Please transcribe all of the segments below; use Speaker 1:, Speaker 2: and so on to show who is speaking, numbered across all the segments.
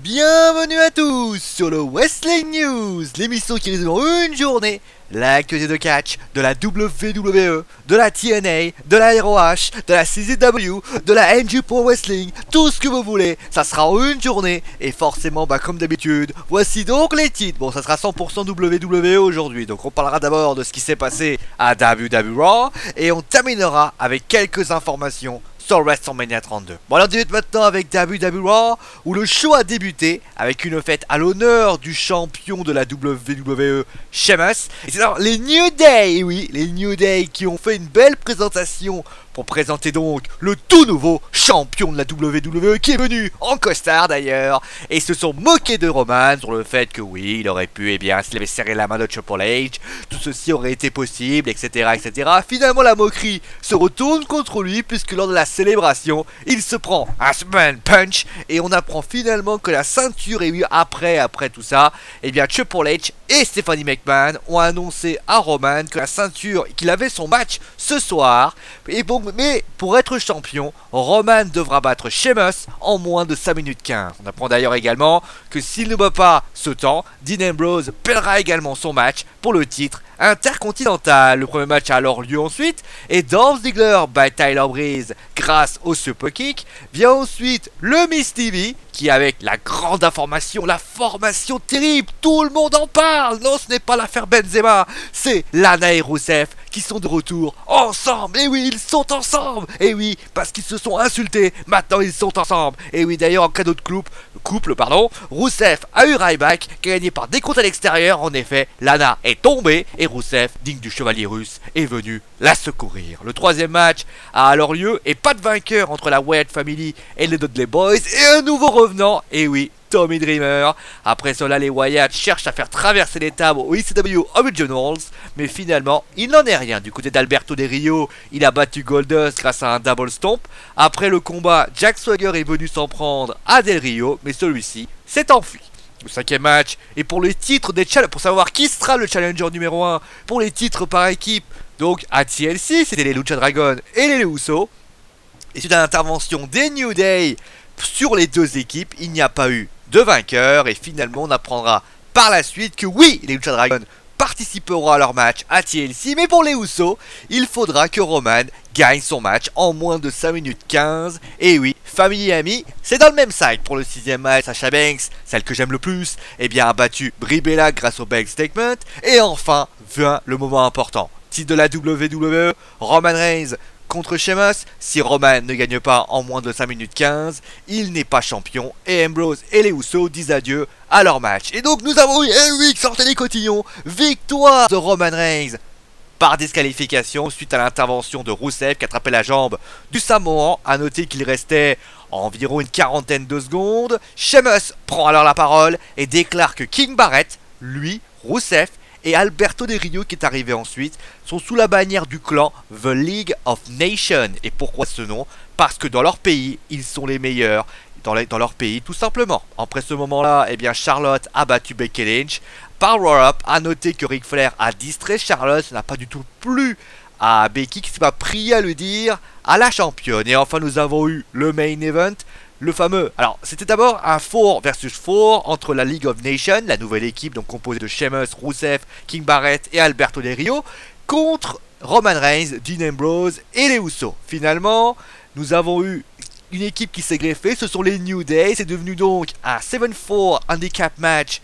Speaker 1: Bienvenue à tous sur le Wrestling News, l'émission qui résume en une journée l'actualité de catch, de la WWE, de la TNA, de la ROH, de la CZW, de la NG Pro Wrestling, tout ce que vous voulez, ça sera en une journée, et forcément, comme d'habitude, voici donc les titres. Bon, ça sera 100% WWE aujourd'hui, donc on parlera d'abord de ce qui s'est passé à WWE Raw, et on terminera avec quelques informations sur WrestleMania 32. Bon, alors on débute maintenant avec WWE Raw, où le show a débuté avec une fête à l'honneur du champion de la WWE, Sheamus. Et c'est alors les New Day, et oui, les New Day qui ont fait une belle présentation pour présenter donc le tout nouveau champion de la WWE qui est venu en costard d'ailleurs, et se sont moqués de Roman sur le fait que oui, il aurait pu, s'il avait serré la main de Triple H, tout ceci aurait été possible, etc., etc. Finalement, la moquerie se retourne contre lui puisque lors de la célébration, il se prend un Superman Punch et on apprend finalement que la ceinture, et oui, après tout ça, Triple H et Stephanie McMahon ont annoncé à Roman que la ceinture, qu'il avait son match ce soir, et bon, mais pour être champion, Roman devra battre Sheamus en moins de 5 minutes 15. On apprend d'ailleurs également que s'il ne bat pas ce temps, Dean Ambrose perdra également son match pour le titre intercontinental. Le premier match a alors lieu ensuite, et Dolph Ziggler bat Tyler Breeze grâce au Super Kick. Vient ensuite le Miz TV, qui avec la grande information, la formation terrible, tout le monde en parle. Non, ce n'est pas l'affaire Benzema, c'est Lana et Rusev qui sont de retour ensemble. Et oui, ils sont ensemble. Et oui, parce qu'ils se sont insultés, maintenant ils sont ensemble. Et oui, d'ailleurs, en cadeau de couple, Rusev a eu Ryback, gagné par décompte à l'extérieur. En effet, Lana est tombée et Rusev, digne du chevalier russe, est venu la secourir. Le troisième match a alors lieu et pas de vainqueur entre la Wyatt Family et les Dudley Boys, et un nouveau revenant, et oui, Tommy Dreamer. Après cela, les Wyatt cherchent à faire traverser les tables au ECW Originals, mais finalement, il n'en est rien. Du côté d'Alberto Del Rio, il a battu Goldust grâce à un double stomp. Après le combat, Jack Swagger est venu s'en prendre à Del Rio, mais celui-ci s'est enfui. Le cinquième match est pour les titres des challenges, pour savoir qui sera le challenger numéro 1 pour les titres par équipe. Donc à TLC, c'était les Lucha Dragons et les Usos. Et suite à l'intervention des New Day sur les deux équipes, il n'y a pas eu de vainqueur, et finalement on apprendra par la suite que oui, les Lucha Dragons participeront à leur match à TLC, mais pour les Usos, il faudra que Roman gagne son match en moins de 5 minutes 15. Et oui, famille et amis, c'est dans le même sac. Pour le sixième match, Sasha Banks, celle que j'aime le plus, a battu Brie Bella grâce au bag statement. Et enfin, vient le moment important. Titre de la WWE, Roman Reigns contre Sheamus. Si Roman ne gagne pas en moins de 5 minutes 15, il n'est pas champion, et Ambrose et les Usos disent adieu à leur match. Et donc nous avons eu, sortez les cotillons, victoire de Roman Reigns par disqualification suite à l'intervention de Rusev qui attrapait la jambe du Samoan. A noter qu'il restait environ une quarantaine de secondes. Sheamus prend alors la parole et déclare que King Barrett, lui, Rusev et Alberto Del Rio, qui est arrivé ensuite, sont sous la bannière du clan The League of Nations. Et pourquoi ce nom? Parce que dans leur pays, ils sont les meilleurs dans leur pays, tout simplement. Après ce moment-là, Charlotte a battu Becky Lynch par roll-up. A noter que Ric Flair a distrait Charlotte, ça n'a pas du tout plu à Becky, qui s'est pas prié à le dire à la championne. Et enfin, nous avons eu le main event, le fameux. Alors, c'était d'abord un 4 versus 4 entre la League of Nations, la nouvelle équipe donc composée de Sheamus, Rusev, King Barrett et Alberto Del Rio, contre Roman Reigns, Dean Ambrose et les Usos. Finalement, nous avons eu une équipe qui s'est greffée, ce sont les New Day. C'est devenu donc un 7-4 handicap match,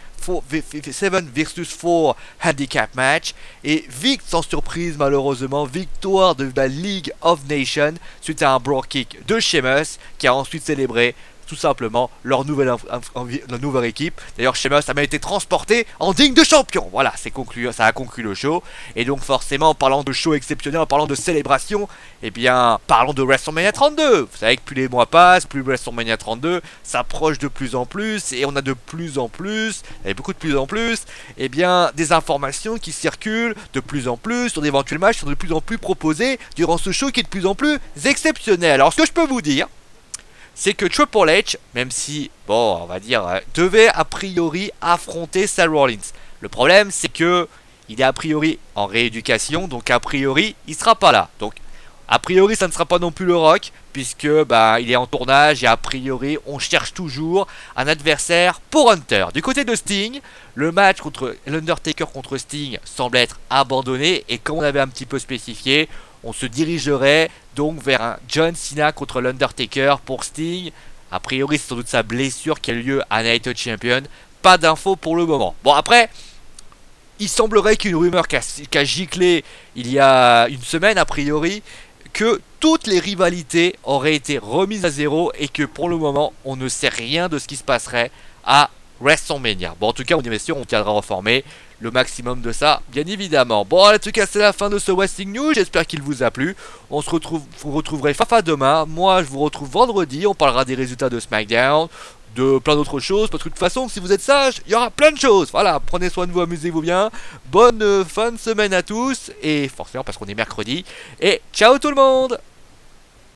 Speaker 1: 7 versus 4 handicap match, et sans surprise malheureusement, victoire de la League of Nations suite à un bro kick de Sheamus, qui a ensuite célébré tout simplement leur nouvelle équipe. D'ailleurs, Sheamus a même été transporté en digne de champion. Voilà, ça a conclu le show. Et donc forcément, en parlant de show exceptionnel, en parlant de célébration, parlons de WrestleMania 32. Vous savez que plus les mois passent, plus WrestleMania 32 s'approche de plus en plus, et on a de plus en plus, et beaucoup de plus en plus, des informations qui circulent de plus en plus sur d'éventuels matchs qui sont de plus en plus proposés durant ce show qui est de plus en plus exceptionnel. Alors, ce que je peux vous dire, c'est que Triple H, même si, on va dire, devait a priori affronter Seth Rollins. Le problème, c'est que il est a priori en rééducation, donc a priori, il sera pas là. Donc, A priori, ça ne sera pas non plus le Rock, puisque bah, il est en tournage et a priori, on cherche toujours un adversaire pour Hunter. Du côté de Sting, le match contre l'Undertaker contre Sting semble être abandonné et comme on avait un petit peu spécifié, on se dirigerait donc vers un John Cena contre l'Undertaker pour Sting. A priori, c'est sans doute sa blessure qui a eu lieu à Night of Champion. Pas d'infos pour le moment. Bon, après, il semblerait qu'une rumeur qui a giclé il y a une semaine, a priori, que toutes les rivalités auraient été remises à zéro et que pour le moment, on ne sait rien de ce qui se passerait à WrestleMania. Bon, en tout cas, on est sûr, on tiendra informé le maximum de ça, bien évidemment. Bon, en tout cas, c'est la fin de ce Wrestling News. J'espère qu'il vous a plu. On se retrouve, vous retrouverez Fafa demain. Moi, je vous retrouve vendredi. On parlera des résultats de SmackDown, de plein d'autres choses, parce que de toute façon, si vous êtes sage, il y aura plein de choses. Voilà, prenez soin de vous, amusez-vous bien. Bonne fin de semaine à tous, et forcément parce qu'on est mercredi. Et ciao tout le monde!